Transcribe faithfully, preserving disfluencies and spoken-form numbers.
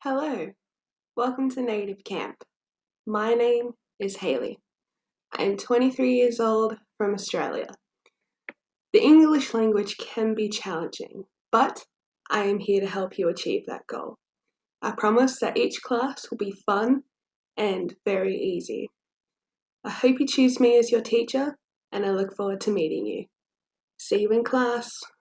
Hello, welcome to Native Camp. My name is Hayley. I am twenty-three years old from Australia. The English language can be challenging, but I am here to help you achieve that goal. I promise that each class will be fun and very easy. I hope you choose me as your teacher, and I look forward to meeting you. See you in class.